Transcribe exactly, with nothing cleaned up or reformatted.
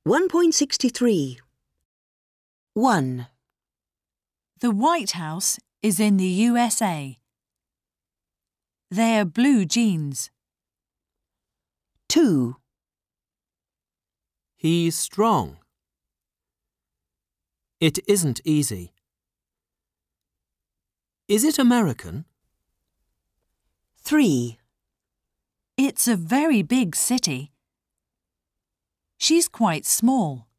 one point six three. one. The White House is in the U S A. They are blue jeans. two. He's strong. It isn't easy. Is it American? three. It's a very big city. She's quite small.